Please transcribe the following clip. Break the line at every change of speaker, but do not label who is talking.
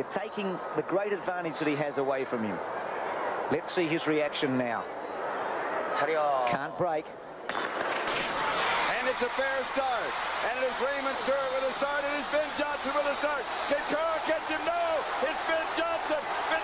They're taking the great advantage that he has away from him. Let's see his reaction now. Can't break.
And it's a fair start. And it is Raymond Stewart with a start. It is Ben Johnson with a start. Can Carl catch him? No! It's Ben Johnson.